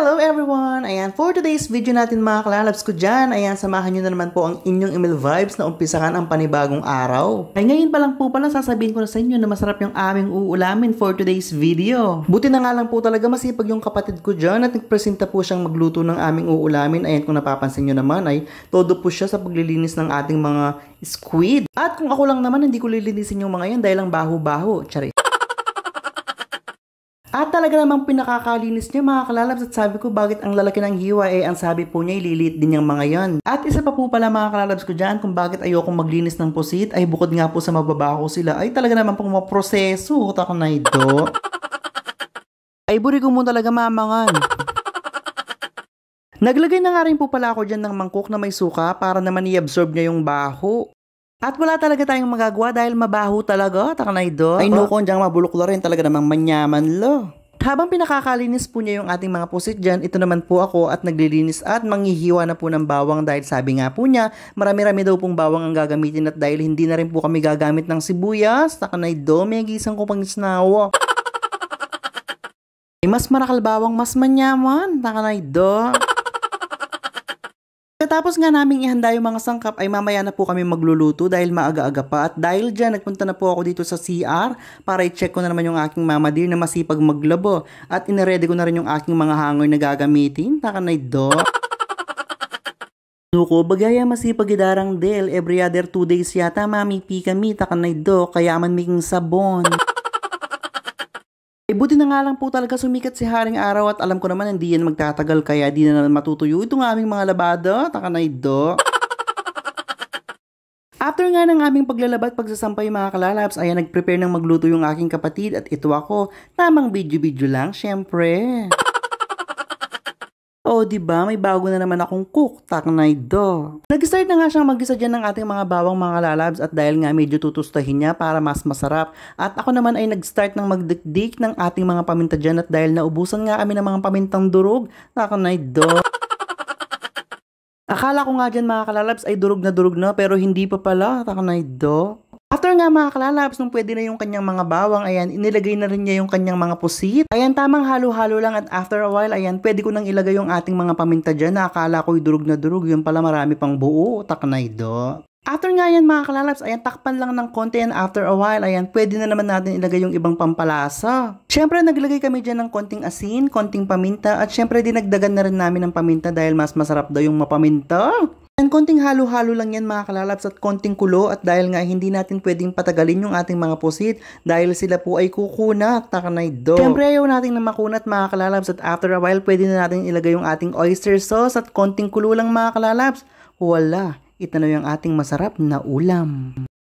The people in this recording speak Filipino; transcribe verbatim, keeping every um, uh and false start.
Hello everyone! Ayan, for today's video natin mga kalalabs ko dyan, ayan, samahan nyo na naman po ang inyong email vibes na umpisahan ang panibagong araw. Ay ngayon pa lang po pala sasabihin ko na sa inyo na masarap yung aming uulamin for today's video. Buti na nga lang po talaga masipag yung kapatid ko dyan at nagpresenta po siyang magluto ng aming uulamin. Ayan, kung napapansin nyo naman ay todo po siya sa paglilinis ng ating mga squid. At kung ako lang naman, hindi ko lilinisin yung mga yan dahil lang baho-baho. Tsari. At talaga namang pinakakalinis niya mga kalalabs at sabi ko bakit ang lalaki ng hiwa eh ang sabi po niya ililiit din yung mga yan. At isa pa po pala mga kalalabs ko dyan kung bakit ayokong maglinis ng pusit ay bukod nga po sa mababaho sila ay talaga naman pong maproseso. Utak na ito. Ay buri ko mo talaga mamangan. Naglagay na nga rin po pala ako dyan ng mangkok na may suka para naman i-absorb niya yung baho. At wala talaga tayong magagawa dahil mabaho talaga, takanay do. Ay no, kung diyang mabulok na rin talaga namang manyaman lo. Habang pinakakalinis po niya yung ating mga pusit dyan, ito naman po ako at naglilinis at manghihiwa na po ng bawang dahil sabi nga po niya, marami-rami daw pong bawang ang gagamitin at dahil hindi na rin po kami gagamit ng sibuyas, takanay do, may gisang ko pang isnawa. Ay mas marakal bawang, mas manyaman, takanay do. Tapos nga naming ihanda yung mga sangkap ay mamaya na po kami magluluto dahil maaga-aga pa at dahil dyan nagpunta na po ako dito sa C R para i-check ko na naman yung aking mama dear na masipag maglabo at iniredy ko na rin yung aking mga hangoy na gagamitin. Takanay do. Nuko, bagaya masipag idarang del every other two days yata mami pi kami takanay do kaya man making sabon. Eh, buti na nga lang po talaga sumikat si Haring Araw at alam ko naman hindi yan magtatagal kaya di na naman matutuyo itong aming mga labada. Takanay do. After nga ng aming paglalaba at pagsasampay mga kalalabs, ayan nagprepare ng magluto yung aking kapatid at ito ako. Tamang video-video lang, syempre. Oh, diba? May bago na naman akong cook. Takanay do. Nag-start na nga siyang mag-isa dyan ng ating mga bawang mga lalabs at dahil nga medyo tutustahin niya para mas masarap. At ako naman ay nag-start ng magdikdik ng ating mga paminta dyan at dahil naubusan nga kami ng mga pamintang durog. Takanay do. Akala ko nga dyan mga kalalabs ay durog na durog na pero hindi pa pala. Takanay do. After nga mga kalalabs, nung pwede na yung kanyang mga bawang, ayan, inilagay na rin niya yung kanyang mga pusit. Ayan, tamang halo-halo lang at after a while, ayan, pwede ko nang ilagay yung ating mga paminta dyan na akala ko'y durog na durog. Yung pala marami pang buo, takanay do. After nga yan mga kalalabs, ayan, takpan lang ng konti and after a while, ayan, pwede na naman natin ilagay yung ibang pampalasa. Siyempre, naglagay kami dyan ng konting asin, konting paminta at siyempre dinagdagan na rin namin ng paminta dahil mas masarap daw yung mapaminta. And konting halo-halo lang yan mga kalalabs at konting kulo at dahil nga hindi natin pwedeng patagalin yung ating mga pusit dahil sila po ay kukunat, takanay do. Siyempre ayaw natin na makunat mga kalalabs at after a while pwede na natin ilagay yung ating oyster sauce at konting kulo lang mga kalalabs. Wala, ito na yung ating masarap na ulam.